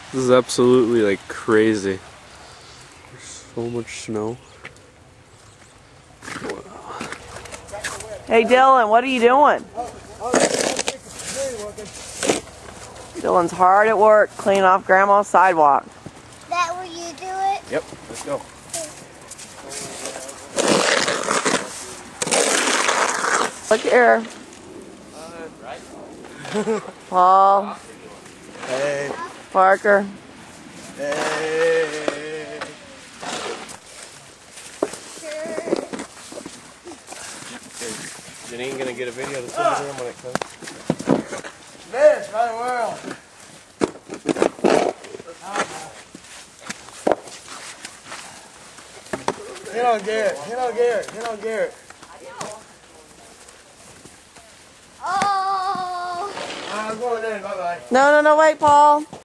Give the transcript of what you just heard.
This is absolutely like crazy. There's so much snow. Wow. Hey Dylan, what are you doing? Dylan's hard at work cleaning off Grandma's sidewalk. That where you do it? Yep, let's go. Look here. Paul. Hey. Parker. Hey. Is Janine gonna get a video to send to him when it comes? Best right in the world. Hit on Garrett. Hit on Garrett. Hit on Garrett. Oh. I'm going in. Bye bye. No, wait, Paul.